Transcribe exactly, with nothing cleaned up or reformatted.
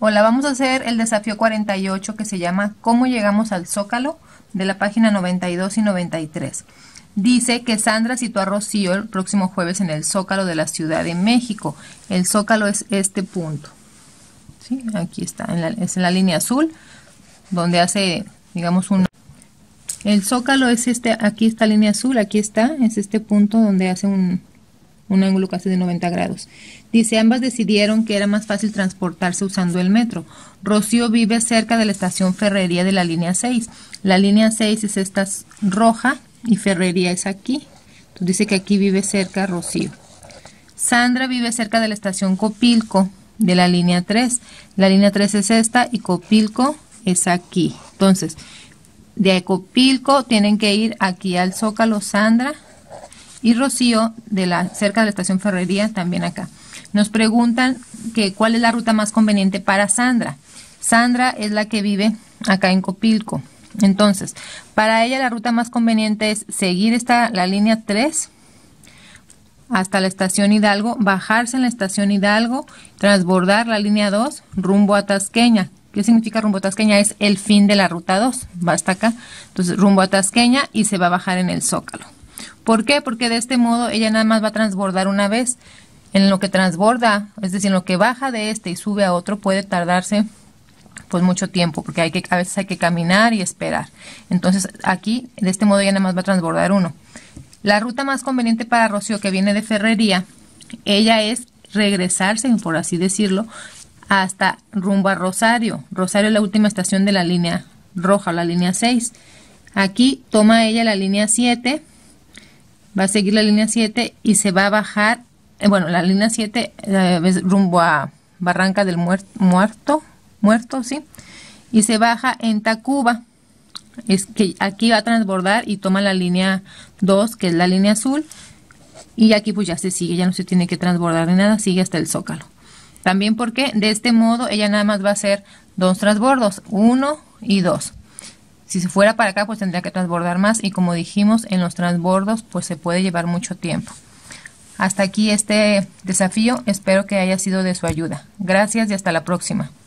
Hola, vamos a hacer el desafío cuarenta y ocho que se llama ¿Cómo llegamos al Zócalo? De la página noventa y dos y noventa y tres. Dice que Sandra citó a Rocío el próximo jueves en el Zócalo de la Ciudad de México. El Zócalo es este punto. ¿Sí? Aquí está, en la, es en la línea azul, donde hace, digamos, un... El Zócalo es este, aquí está la línea azul, aquí está, es este punto donde hace un... un ángulo casi de noventa grados. Dice, ambas decidieron que era más fácil transportarse usando el metro. Rocío vive cerca de la estación Ferrería de la línea seis. La línea seis es esta roja y Ferrería es aquí. Entonces dice que aquí vive cerca Rocío. Sandra vive cerca de la estación Copilco de la línea tres. La línea tres es esta y Copilco es aquí. Entonces, de Copilco tienen que ir aquí al Zócalo Sandra y Rocío de la cerca de la estación Ferrería también acá. Nos preguntan que cuál es la ruta más conveniente para Sandra. Sandra es la que vive acá en Copilco. Entonces, para ella la ruta más conveniente es seguir esta la línea tres hasta la estación Hidalgo, bajarse en la estación Hidalgo, transbordar la línea dos rumbo a Tasqueña. ¿Qué significa rumbo a Tasqueña? Es el fin de la ruta dos. Va hasta acá. Entonces, rumbo a Tasqueña y se va a bajar en el Zócalo. ¿Por qué? Porque de este modo ella nada más va a transbordar una vez. En lo que transborda, es decir, en lo que baja de este y sube a otro, puede tardarse pues mucho tiempo, porque hay que, a veces hay que caminar y esperar. Entonces aquí, de este modo, ella nada más va a transbordar uno. La ruta más conveniente para Rocío, que viene de Ferrería, ella es regresarse, por así decirlo, hasta rumbo a Rosario. Rosario es la última estación de la línea roja, la línea seis. Aquí toma ella la línea siete, va a seguir la línea siete y se va a bajar, eh, bueno, la línea siete eh, es rumbo a Barranca del Muer Muerto, muerto, sí, y se baja en Tacuba. Es que aquí va a transbordar y toma la línea dos, que es la línea azul, y aquí pues ya se sigue, ya no se tiene que transbordar ni nada, sigue hasta el Zócalo. También porque de este modo ella nada más va a hacer dos transbordos, uno y dos. Si se fuera para acá, pues tendría que transbordar más y como dijimos, en los transbordos pues se puede llevar mucho tiempo. Hasta aquí este desafío, espero que haya sido de su ayuda. Gracias y hasta la próxima.